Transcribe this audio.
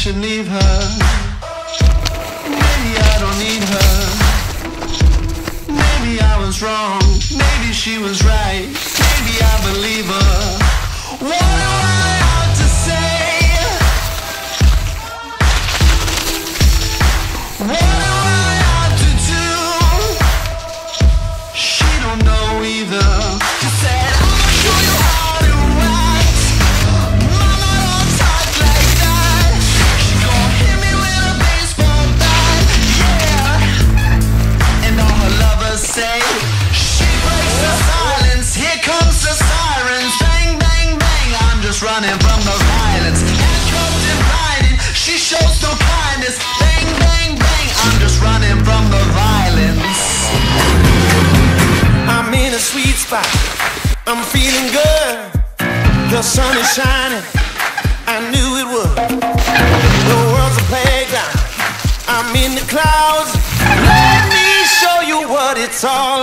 should leave her. Maybe I don't need her. Maybe I was wrong. Maybe she was right. Maybe I believe her. What do I have to say? What do I have to do? She don't know either. She said, I'll show you how to act. Mama, don't talk like that. She gon' hit me with a baseball bat. Yeah. And all her lovers say, she breaks the silence. Here comes the sirens. Bang, bang, bang. I'm just running from the violence. Handcuffed and blinded. She shows no kindness. Bang, bang, bang. I'm just running from the violence. I'm in a sweet spot. I'm feeling good. The sun is shining. I knew it would. The world's a playground. I'm in the clouds. Let me show you what it's all